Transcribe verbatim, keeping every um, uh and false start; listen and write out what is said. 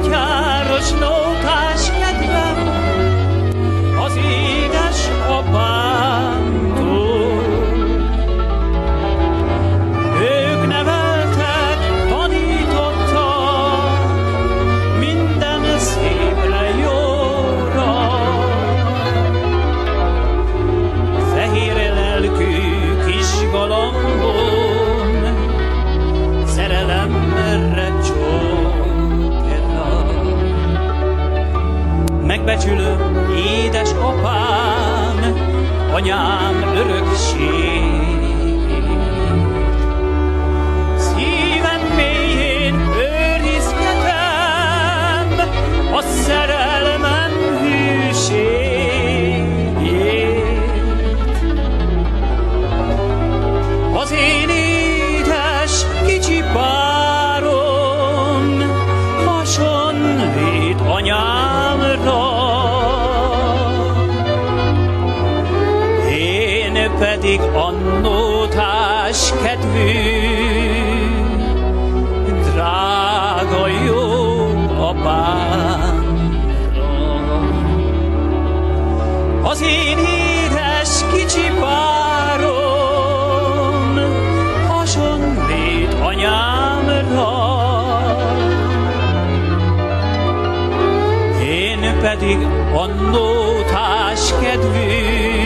betyáros nótás kedvem az édes apámtól. Ők neveltek, tanítottak minden szépre, jóra. Fehér lelkű kis galambon szerelemre csókera. Megbecsülöm édes apám, anyám örökségét. Szívem mélyén őrizgetem a szerelmem hűségét. Az én édes kicsi párom hasonlít anyámra, én pedig a nótás kedvű, drága jó apámra. Az én édes kicsi párom hasonlít anyámra, én pedig a nótás kedvű,